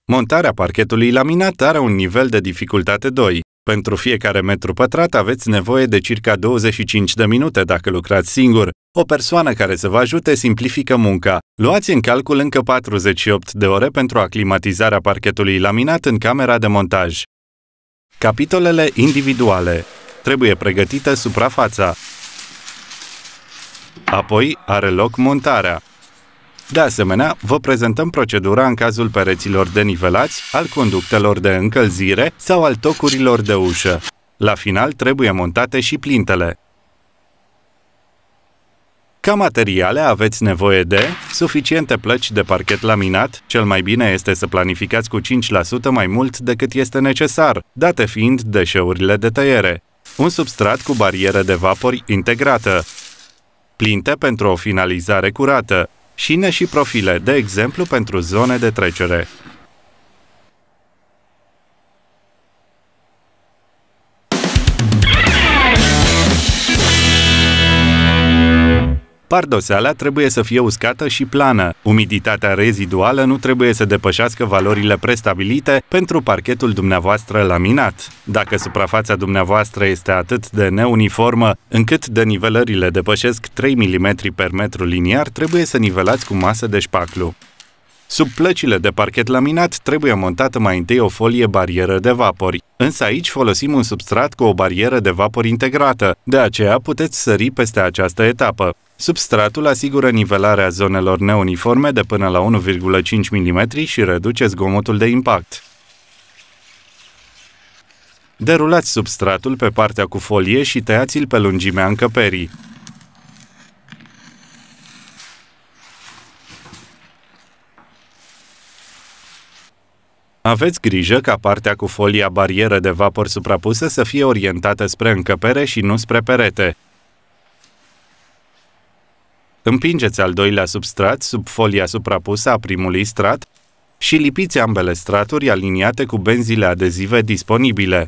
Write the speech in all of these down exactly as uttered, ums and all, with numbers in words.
Montarea parchetului laminat are un nivel de dificultate doi. Pentru fiecare metru pătrat aveți nevoie de circa douăzeci și cinci de minute dacă lucrați singur. O persoană care să vă ajute simplifică munca. Luați în calcul încă patruzeci și opt de ore pentru aclimatizarea parchetului laminat în camera de montaj. Capitolele individuale. Trebuie pregătită suprafața. Apoi are loc montarea. De asemenea, vă prezentăm procedura în cazul pereților denivelați, al conductelor de încălzire sau al tocurilor de ușă. La final trebuie montate și plintele. Ca materiale aveți nevoie de suficiente plăci de parchet laminat, cel mai bine este să planificați cu cinci la sută mai mult decât este necesar, date fiind deșeurile de tăiere, un substrat cu barieră de vapori integrată, plinte pentru o finalizare curată, șine și profile, de exemplu pentru zone de trecere. Pardoseala trebuie să fie uscată și plană. Umiditatea reziduală nu trebuie să depășească valorile prestabilite pentru parchetul dumneavoastră laminat. Dacă suprafața dumneavoastră este atât de neuniformă încât denivelările depășesc trei milimetri per metru liniar, trebuie să nivelați cu masă de șpaclu. Sub plăcile de parchet laminat trebuie montată mai întâi o folie barieră de vapori, însă aici folosim un substrat cu o barieră de vapori integrată, de aceea puteți sări peste această etapă. Substratul asigură nivelarea zonelor neuniforme de până la unu virgulă cinci milimetri și reduce zgomotul de impact. Derulați substratul pe partea cu folie și tăiați-l pe lungimea încăperii. Aveți grijă ca partea cu folia barieră de vapor suprapusă să fie orientată spre încăpere și nu spre perete. Împingeți al doilea substrat sub folia suprapusă a primului strat și lipiți ambele straturi aliniate cu benzile adezive disponibile.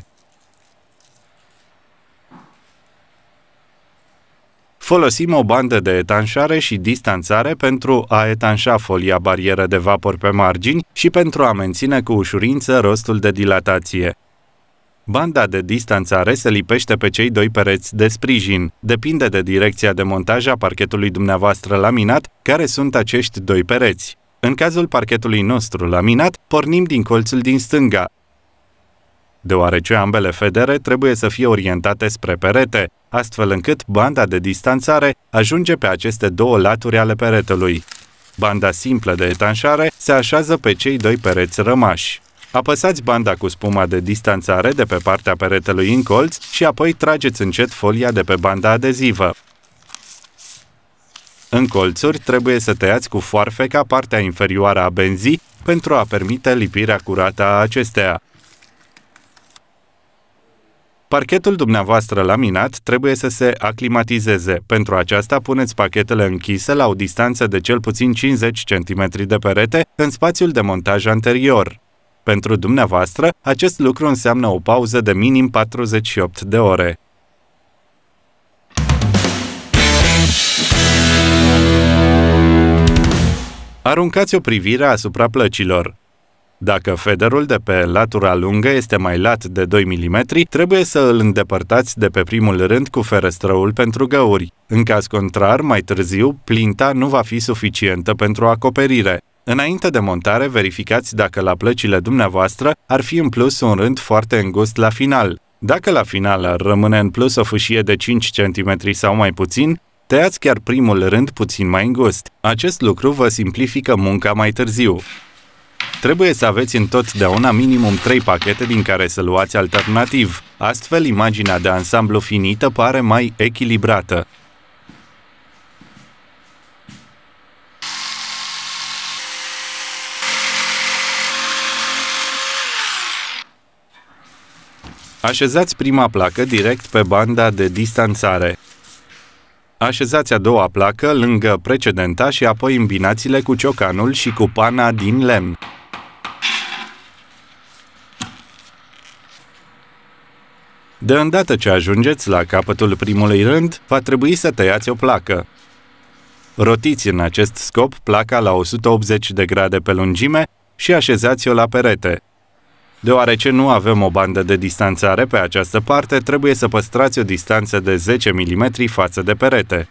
Folosim o bandă de etanșare și distanțare pentru a etanșa folia barieră de vapor pe margini și pentru a menține cu ușurință rostul de dilatație. Banda de distanțare se lipește pe cei doi pereți de sprijin. Depinde de direcția de montaj a parchetului dumneavoastră laminat, care sunt acești doi pereți. În cazul parchetului nostru laminat, pornim din colțul din stânga, deoarece ambele federe trebuie să fie orientate spre perete, astfel încât banda de distanțare ajunge pe aceste două laturi ale peretelui. Banda simplă de etanșare se așează pe cei doi pereți rămași. Apăsați banda cu spuma de distanțare de pe partea peretelui în colț și apoi trageți încet folia de pe banda adezivă. În colțuri trebuie să tăiați cu foarfeca partea inferioară a benzii pentru a permite lipirea curată a acesteia. Parchetul dumneavoastră laminat trebuie să se aclimatizeze. Pentru aceasta puneți pachetele închise la o distanță de cel puțin cincizeci de centimetri de perete în spațiul de montaj anterior. Pentru dumneavoastră, acest lucru înseamnă o pauză de minim patruzeci și opt de ore. Aruncați o privire asupra plăcilor. Dacă federul de pe latura lungă este mai lat de doi milimetri, trebuie să îl îndepărtați de pe primul rând cu ferăstrăul pentru găuri. În caz contrar, mai târziu, plinta nu va fi suficientă pentru acoperire. Înainte de montare, verificați dacă la plăcile dumneavoastră ar fi în plus un rând foarte îngust la final. Dacă la final ar rămâne în plus o fâșie de cinci centimetri sau mai puțin, tăiați chiar primul rând puțin mai îngust. Acest lucru vă simplifică munca mai târziu. Trebuie să aveți întotdeauna minimum trei pachete din care să luați alternativ. Astfel, imaginea de ansamblu finită pare mai echilibrată. Așezați prima placă direct pe banda de distanțare. Așezați a doua placă lângă precedenta și apoi îmbinați-le cu ciocanul și cu pana din lemn. De îndată ce ajungeți la capătul primului rând, va trebui să tăiați o placă. Rotiți în acest scop placa la o sută optzeci de grade pe lungime și așezați-o la perete. Deoarece nu avem o bandă de distanțare pe această parte, trebuie să păstrați o distanță de zece milimetri față de perete.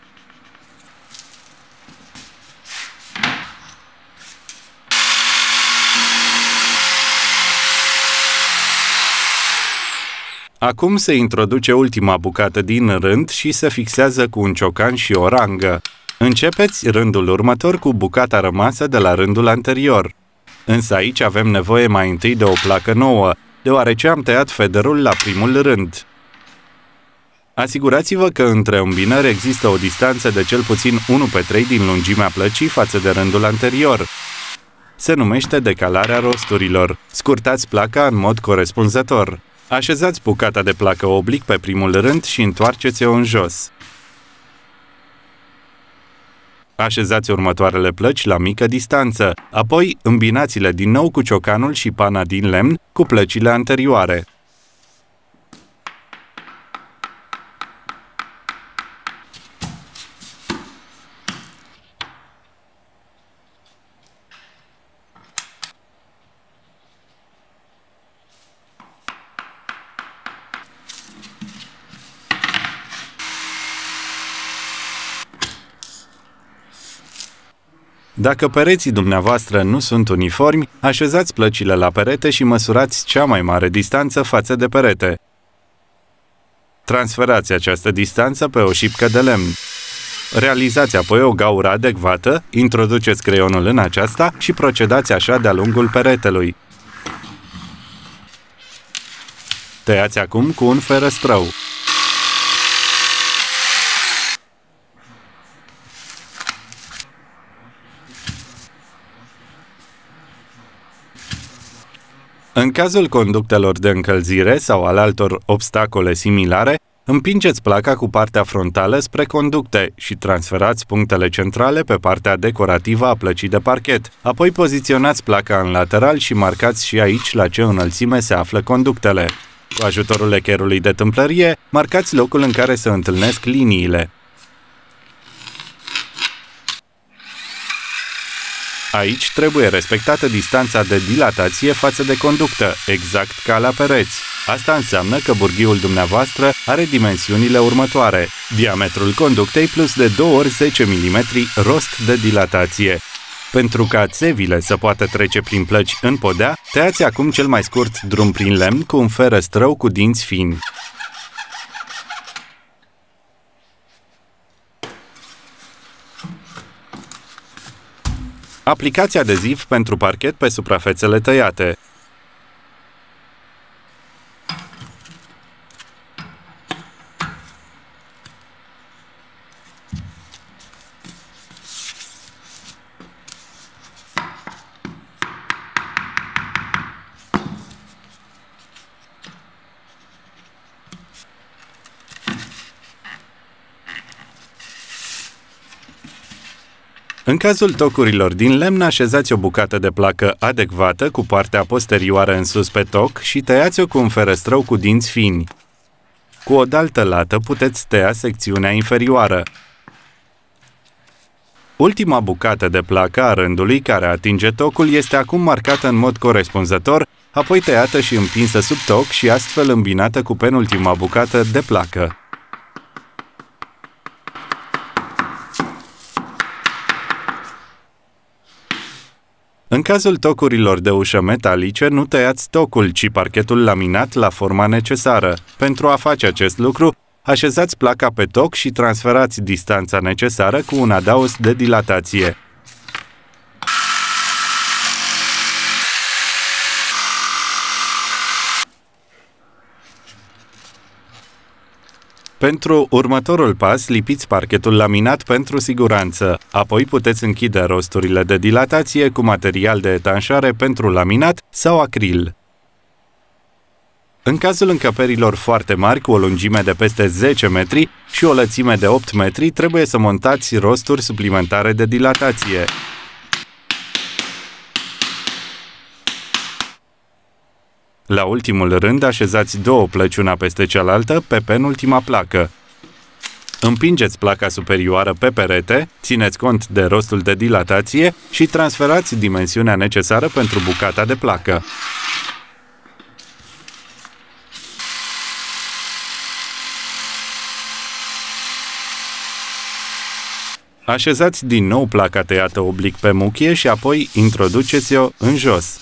Acum se introduce ultima bucată din rând și se fixează cu un ciocan și o rangă. Începeți rândul următor cu bucata rămasă de la rândul anterior. Însă aici avem nevoie mai întâi de o placă nouă, deoarece am tăiat federul la primul rând. Asigurați-vă că între îmbinări există o distanță de cel puțin unu pe trei din lungimea plăcii față de rândul anterior. Se numește decalarea rosturilor. Scurtați placa în mod corespunzător. Așezați bucata de placă oblic pe primul rând și întoarceți-o în jos. Așezați următoarele plăci la mică distanță, apoi îmbinați-le din nou cu ciocanul și pana din lemn cu plăcile anterioare. Dacă pereții dumneavoastră nu sunt uniformi, așezați plăcile la perete și măsurați cea mai mare distanță față de perete. Transferați această distanță pe o șipcă de lemn. Realizați apoi o gaură adecvată, introduceți creionul în aceasta și procedați așa de-a lungul peretelui. Tăiați acum cu un ferăstrău. În cazul conductelor de încălzire sau al altor obstacole similare, împingeți placa cu partea frontală spre conducte și transferați punctele centrale pe partea decorativă a plăcii de parchet. Apoi poziționați placa în lateral și marcați și aici la ce înălțime se află conductele. Cu ajutorul echerului de tâmplărie, marcați locul în care se întâlnesc liniile. Aici trebuie respectată distanța de dilatație față de conductă, exact ca la pereți. Asta înseamnă că burghiul dumneavoastră are dimensiunile următoare: diametrul conductei plus de două ori zece milimetri rost de dilatație. Pentru ca țevile să poată trece prin plăci în podea, tăiați acum cel mai scurt drum prin lemn cu un ferăstrău cu dinți fini. Aplicați adeziv pentru parchet pe suprafețele tăiate. În cazul tocurilor din lemn, așezați o bucată de placă adecvată cu partea posterioară în sus pe toc și tăiați-o cu un ferăstrău cu dinți fini. Cu o daltă lată puteți tăia secțiunea inferioară. Ultima bucată de placă a rândului care atinge tocul este acum marcată în mod corespunzător, apoi tăiată și împinsă sub toc și astfel îmbinată cu penultima bucată de placă. În cazul tocurilor de ușă metalice, nu tăiați tocul, ci parchetul laminat la forma necesară. Pentru a face acest lucru, așezați placa pe toc și transferați distanța necesară cu un adaos de dilatație. Pentru următorul pas, lipiți parchetul laminat pentru siguranță. Apoi puteți închide rosturile de dilatație cu material de etanșare pentru laminat sau acril. În cazul încăperilor foarte mari, cu o lungime de peste zece metri și o lățime de opt metri, trebuie să montați rosturi suplimentare de dilatație. La ultimul rând, așezați două plăci una peste cealaltă pe penultima placă. Împingeți placa superioară pe perete, țineți cont de rostul de dilatație și transferați dimensiunea necesară pentru bucata de placă. Așezați din nou placa tăiată oblic pe muchie și apoi introduceți-o în jos.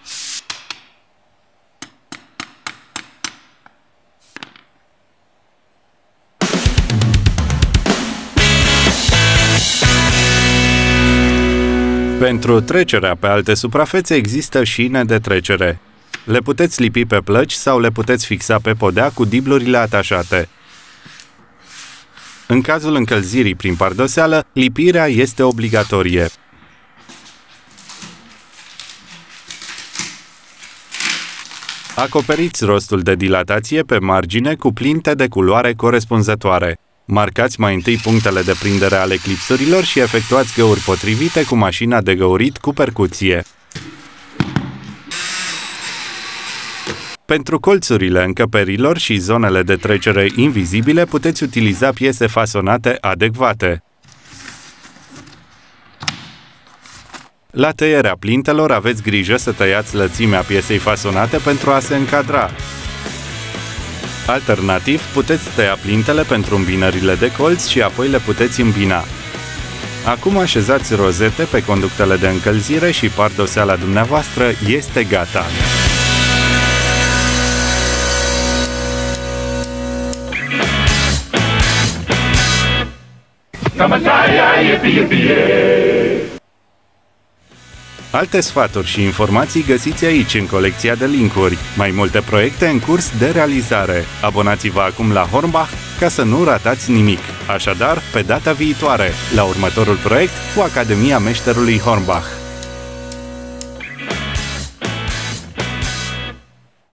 Pentru trecerea pe alte suprafețe există șine de trecere. Le puteți lipi pe plăci sau le puteți fixa pe podea cu diblurile atașate. În cazul încălzirii prin pardoseală, lipirea este obligatorie. Acoperiți rostul de dilatație pe margine cu plinte de culoare corespunzătoare. Marcați mai întâi punctele de prindere ale clipsurilor și efectuați găuri potrivite cu mașina de găurit cu percuție. Pentru colțurile încăperilor și zonele de trecere invizibile puteți utiliza piese fasonate adecvate. La tăierea plintelor aveți grijă să tăiați lățimea piesei fasonate pentru a se încadra. Alternativ, puteți tăia plintele pentru îmbinările de colț și apoi le puteți îmbina. Acum așezați rozete pe conductele de încălzire și pardoseala dumneavoastră este gata! Alte sfaturi și informații găsiți aici în colecția de linkuri. Mai multe proiecte în curs de realizare. Abonați-vă acum la Hornbach ca să nu ratați nimic. Așadar, pe data viitoare, la următorul proiect cu Academia Meșterului Hornbach.